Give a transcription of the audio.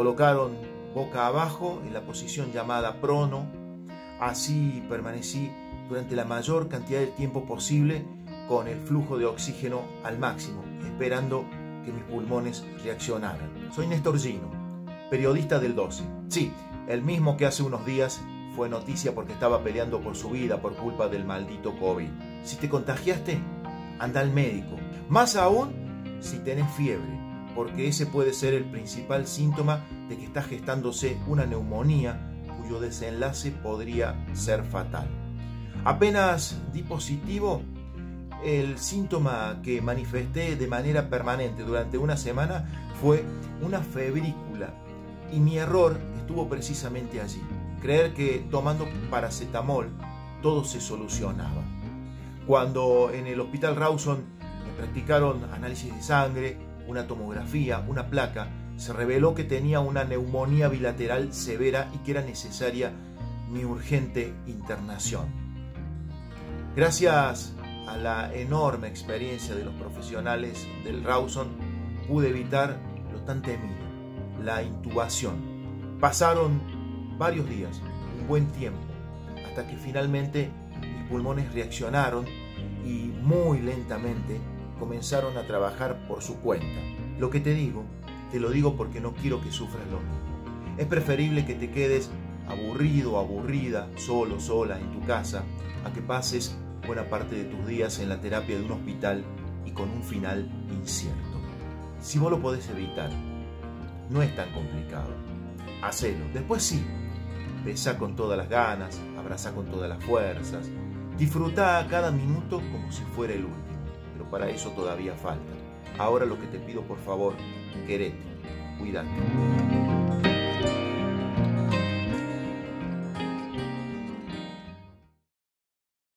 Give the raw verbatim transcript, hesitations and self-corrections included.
colocaron boca abajo en la posición llamada prono. Así permanecí durante la mayor cantidad de tiempo posible con el flujo de oxígeno al máximo, esperando que mis pulmones reaccionaran. Soy Néstor Gino, periodista del doce. Sí, el mismo que hace unos días fue noticia porque estaba peleando por su vida por culpa del maldito COVID. Si te contagiaste, anda al médico. Más aún si tenés fiebre, porque ese puede ser el principal síntoma de que está gestándose una neumonía cuyo desenlace podría ser fatal. Apenas di positivo, el síntoma que manifesté de manera permanente durante una semana fue una febrícula, y mi error estuvo precisamente allí, creer que tomando paracetamol todo se solucionaba. Cuando en el Hospital Rawson me practicaron análisis de sangre, una tomografía, una placa, se reveló que tenía una neumonía bilateral severa y que era necesaria mi urgente internación. Gracias a la enorme experiencia de los profesionales del Rawson, pude evitar lo tan temido, la intubación. Pasaron varios días, un buen tiempo, hasta que finalmente mis pulmones reaccionaron y muy lentamente comenzaron a trabajar por su cuenta. Lo que te digo, te lo digo porque no quiero que sufras lo mismo. Es preferible que te quedes aburrido o aburrida, solo, sola, en tu casa, a que pases buena parte de tus días en la terapia de un hospital y con un final incierto. Si vos lo podés evitar, no es tan complicado. Hacelo. Después sí, besá con todas las ganas, abrazá con todas las fuerzas, disfrutá cada minuto como si fuera el último. Pero para eso todavía falta. Ahora lo que te pido, por favor, querete, cuídate.